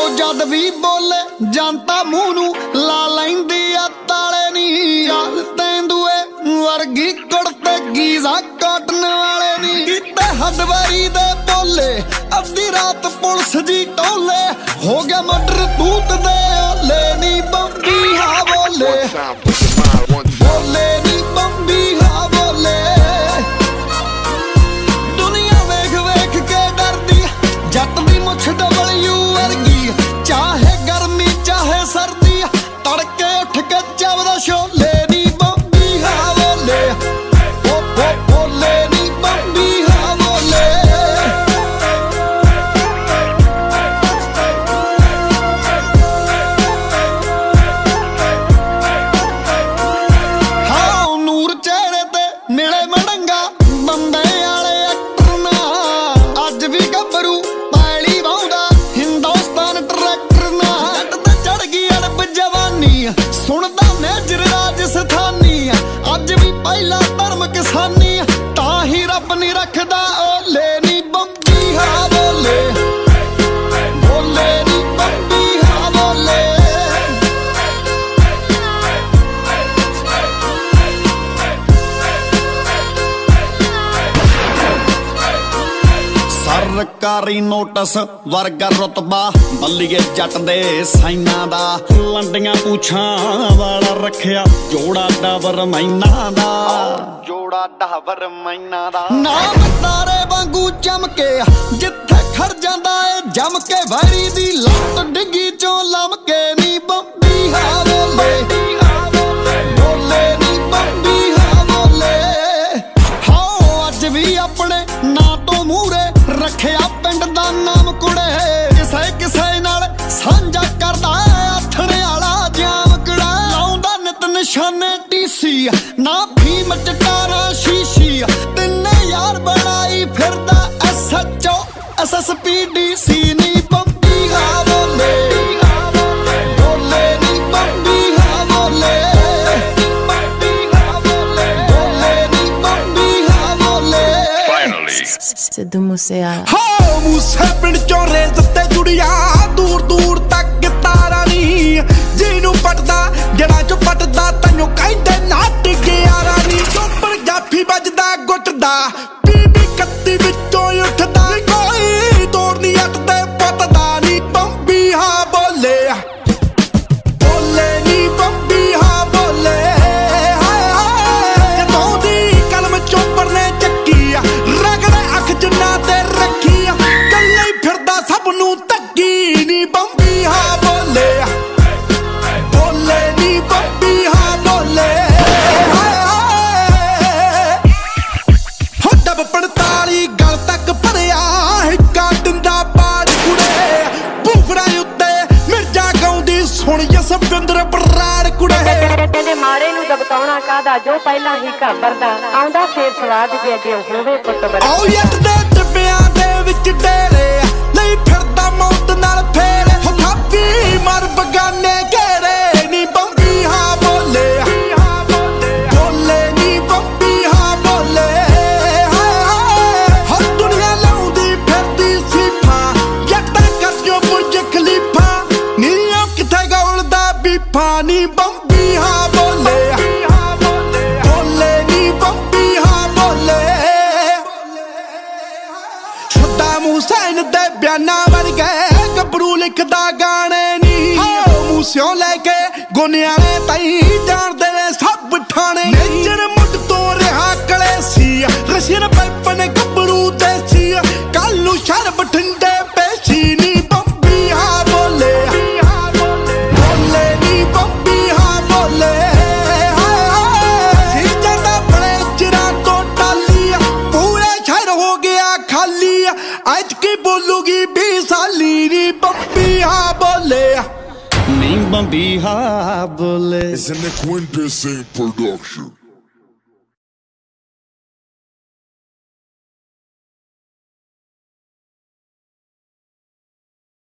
जद भी बोले जानता मुंह नू ला लैंदी आ ताले नी याद तेंदुए वर्गी कुड़ते गीजा काटन वाले नी किते हदवारी दे बोले अद्धी रात पुलिस जी टोले हो गया मर्डर तूत दे ओले नी बम्बी हा बोले बोले नी बम्बी हा बोले दुनिया वेख वेख के डरदी जट दी मुछ डबलयू वर्गी चाहे गर्मी चाहे सर्दी तड़के उठ के चवदा छोले नी बम्बी हा बोले बोले नी बम्बी हा बोले हाँ नूर चेहरे ते मिले मड़ंगा बंबे वाले एक्टर ना अज भी गबरू पैली बाउंदा हिंदुस्तान ट्रैक्टर ना जट ते चढ़ गई अड़ब जवानी सुनदा नेजर राजस्थानी अज भी पहला धर्म किसानी ताही रब नहीं रखदा ओले नी बम्बी हा बोले बोले नी बम्बी हा बोले सरकारी नोटिस वर्गा रुतबा बल्लीए जट दे साइना दा लंडियां पूछां वाला रखिया जोड़ा डावर मैना दा जोड़ा डावर मैना दा नाम तारे वांगू चमके जिथे खड़ जांदा ए जम के वैरी दी लत डिग्गी चों लमके नी बम्बी हा बोले बोले नी बम्बी हा बोले हाँ अज भी अपने ना तो मूरे रखिया पिंड दा नाम कुड़े किसे किसे नाल सांझा करदा आथणे वाला जाम कड़ा लाउंदा नित निशाने टीसी ना भीम चटारा शीशी तिन्ने यार बनाई फिरदा SHO SSP DC नी बम्बी हा बोले बोले नी बम्बी हा बोले बोले नी बम्बी हा बोले सिद्धू मूसेवाला हाँ मूसे पिंड चों रेस ते जुड़िया दूर दूर तक तारा नी जिनू पटदा जड़ा चो पटदा तैनू कहंदे नाट ग्यारा नी चोपर जाफी बजदा गुटदा बीबी कत्ती विचों उठदा कोई तोड़ नी अटदे पतदा नी बम्बी हा बोले बोले नी बम्बी हा बोले हाय हाय जदों दी कलम चोपर ने चक्की रगड़े अख जिन्ना ते रखी कल्ले फिरदा सब नू तक्की नी बम्बी हा बोले बोले नी बम्बी हा बोले हाय हाय हो डब 45 गल तक भरिया हिक्का दिंदा बाज कुड़े बुफड़ा उत्ते मिर्जा गाउंदी सुण जसविंदर बराड़ कुड़े ਕਹਿੰਦੇ ਮਾਰੇ ਨੂੰ ਦਬਕਾਉਣਾ ਕਾਦਾ ਜੋ ਪਹਿਲਾਂ ਹੀ ਘਬਰਦਾ ਆਉਂਦਾ ਫੇਰ ਸਵਾਦ ਦੇ ਅੱਗੇ ਹੋਵੇ ਪੁੱਤ ਬੜਾ ਆਓ ਯੱਟ ਦੇ ਟਿੱਬਿਆਂ ਦੇ ਵਿੱਚ ਡੇਰੇ ਲਈ ਫਿਰਦਾ ਮੌਤ ਨਾਲ ਫੇਰੇ ਹੋ ਥਾਪੀ ਮਰ ਬਗਾਨੇ ਘੇਰੇ ਨੀ ਬੰਬੀ ਹਾਂ ਬੋਲੇ ਬੋਲੇ ਨੀ ਬੰਬੀ ਹਾਂ ਬੋਲੇ ਹਾਏ ਹਾਏ ਹੋ ਦੁਨੀਆ ਲਾਉਂਦੀ ਫਿਰਦੀ ਸੀਫਾ ਯੱਟਾਂ ਕੱਜੋ ਬੁਰਜ ਖਲੀਫਾ ਨੀ ਉਹ ਕਿੱਥੇ ਗੌਲਦਾ ਬੀਫਾ ਨੀ ਬੰਬੀ ਹਾਂ ਬੋਲੇ ਬੋਲੇ ਨੀ ਬੰਬੀ ਹਾਂ ਬੋਲੇ ਸੱਦਾਮ ਹੁਸੈਨ ਦੇ ਬਿਆਨਾਂ ਵਰਗੇ ਗੱਭਰੂ ਲਿਖਦਾ ਗਾਣੇ ਨੀ ਮੂਸਿਓਂ ਲੈ ਕੇ ਗੋਨਿਆਣੇ ਤਾਈ ਜਾਣਦੇ ਨੇ ਸਭ ਠਾਣੇ ਨੇਜਰ ਮੁੱਢ ਤੋਂ ਰਿਹਾ ਕਲੇਸੀ ਰਸ਼ੀਨ ਪੈਪ ਨੇ ਗੱਭਰੂ ਦੇਸੀ ਕੱਲੂ ਸ਼ਰ ਬਠਿੰਡੇ ਪੇਸ਼ੀ ਨੀ ਬੰਬੀ ਹਾਂ ਬੋਲੇ ਬੋਲੇ ਨੀ ਬੰਬੀ ਹਾਂ ਬੋਲੇ ਹਾਏ ਹਾਏ ਸੀ ਜਾਂਦਾ ਬੜੇ ਚਿਰਾਂ ਤੋਂ ਟਾਲੀ ਪੂਰੇ ਸ਼ਹਿਰ ਹੋ ਗਿਆ ਖਾਲੀ ਅੱਜ ਕੀ ਬੋਲੂਗੀ 20 ਸਾਲੀ ਨੀ ਬੰਬੀ ਹਾਂ ਬੋਲੇ नी बम्बी हा बोले It's in the Quintessence production.